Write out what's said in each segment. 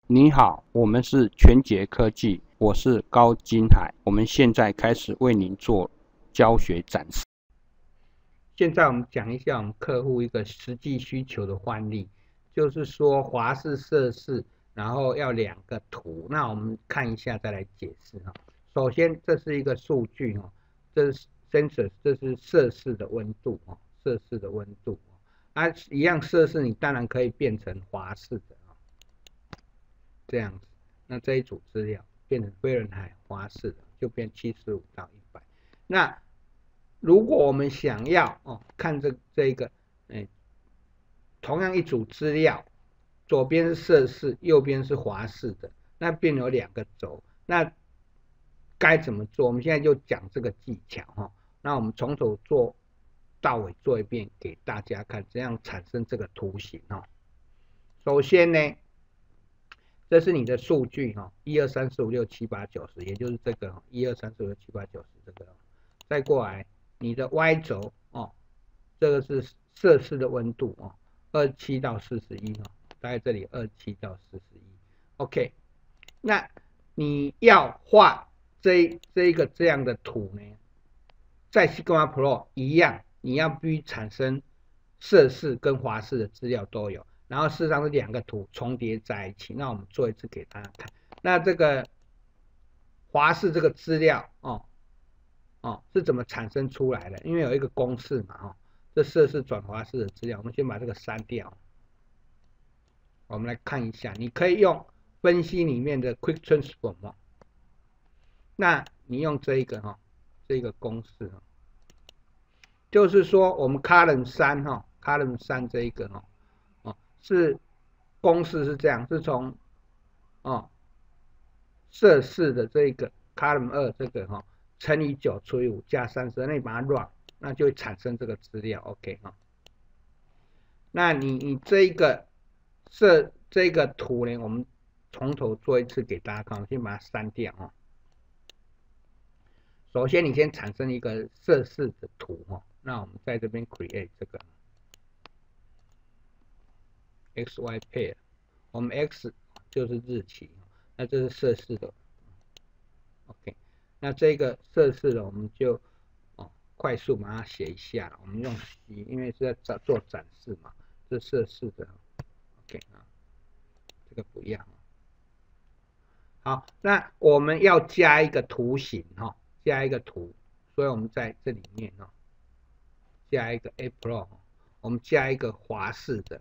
你好，我们是全杰科技，我是高金海，我们现在开始为您做教学展示。现在我们讲一下我们客户一个实际需求的范例，就是说华氏摄氏，然后要2个图，那我们看一下再来解释哈。首先这是一个数据哈，这是 sensor， 这是摄氏的温度哦，摄氏的温度啊，一样摄氏你当然可以变成华氏的啊，这样子。那这一组资料变成费伦海华氏的，就变75到100。那如果我们想要看这个，同样一组资料，左边是摄氏，右边是华氏的，那变有2个轴，那该怎么做？我们现在就讲这个技巧哈。那我们从头做到尾做一遍给大家看，怎样产生这个图形哈。首先呢，这是你的数据哈，1、2、3、4、5、6、7、8、9、10，也就是这个1、2、3、4、5、6、7、8、9、10这个，再过来你的 Y 轴这个是摄氏的温度27到41大概这里27到41 ，OK。那你要画这个这样的图呢，在 Sigma Pro 一样，你要必须产生摄氏跟华氏的资料都有。然后事实上是2个图重叠在一起，那我们做一次给大家看。那这个华氏这个资料是怎么产生出来的？因为有一个公式嘛这摄氏转华氏的资料，我们先把这个删掉。我们来看一下，你可以用分析里面的 Quick Transform 那你用这一个这个公式就是说我们 Column 3Column 3这一个是公式是这样，是从摄氏的这个 column 2这个乘以9除以5加30，那你把它 run， 那就会产生这个资料 ，OK 那你这个这个图呢，我们从头做一次给大家看，我先把它删掉首先你先产生一个摄氏的图那我们在这边 create 这个。XY pair， 我们 X 就是日期，那这是摄氏的 ，OK， 那这个摄氏的我们就快速把它写一下，我们用 C， 因为是在做展示嘛，这摄氏的 ，OK 这个不要。好，那我们要加一个图形加一个图，所以我们在这里面加一个 A Pro， 我们加一个华氏的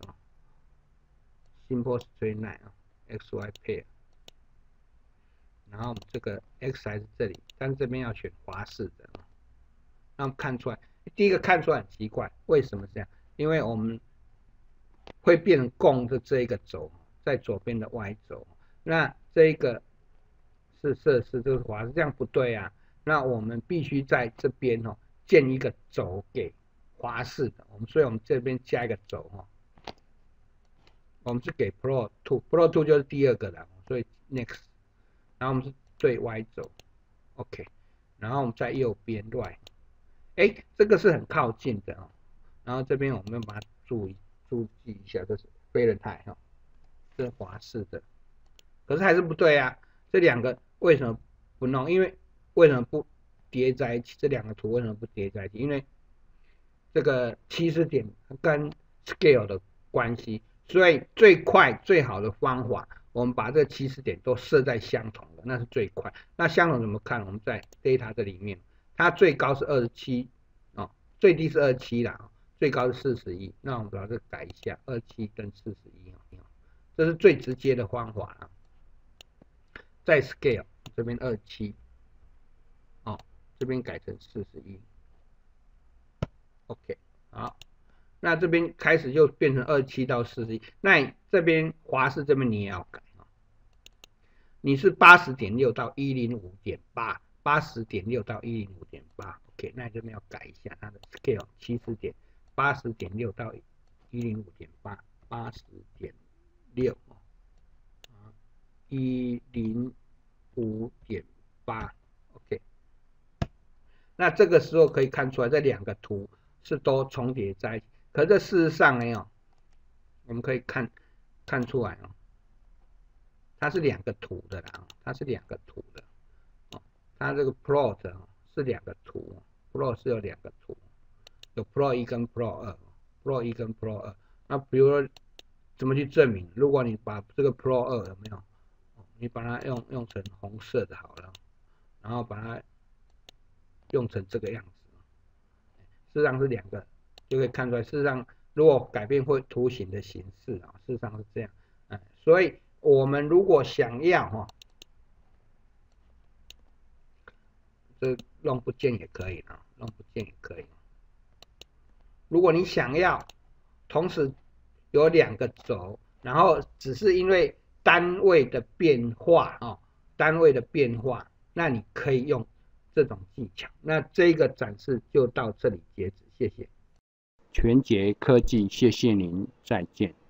Simple Straight Line XY pair， 然后这个 X 还是这里，但是这边要选华氏的那我们看出来，第一个看出来很奇怪，为什么这样？因为我们会变成共的这一个轴，在左边的 Y 轴，那这一个是摄氏，这是华氏，这样不对啊。那我们必须在这边建一个轴给华氏的，所以我们这边加一个轴我们是给 Pro 2 就是第2个的，所以 Next， 然后我们是对 Y 轴 ，OK， 然后我们在右边 Right， 这个是很靠近的然后这边我们把它注记一下，这是费伦海这是华氏的，可是还是不对啊，这2个为什么不弄？因为为什么不叠在一起？这2个图为什么不叠在一起？因为这个起始点跟 scale 的关系。所以最快最好的方法，我们把这起始点都设在相同的，那是最快。那相同怎么看？我们在 data 这里面，它最高是27最低是27啦，最高是41。那我们把这改一下，27跟41这是最直接的方法啦。在 scale 这边27这边改成41 ，OK， 好。那这边开始就变成27到41，那你这边华氏这边你也要改你是 80.6 到 105.8 80.6 到 105.8 OK， 那你这边要改一下它的 scale 起始点 80.6 到 105.8 80.6 105.8 OK， 那这个时候可以看出来这2个图是都重叠在一起。可是事实上呢我们可以看出来它是两个图的啦，它是两个图的，它这个 plot 是两个图 ，plot 是有两个图，有 plot 1跟 plot 2，plot 1跟 plot 2。那比如说怎么去证明？如果你把这个 plot 2有没有，你把它用成红色的好了，然后把它用成这个样子，事实上是两个，就可以看出来，事实上如果改变会图形的形式啊，事实上是这样，所以我们如果想要这弄不见也可以啊，弄不见也可以。如果你想要同时有两个轴，然后只是因为单位的变化单位的变化，那你可以用这种技巧。那这个展示就到这里截止，谢谢。 全杰科技，谢谢您，再见。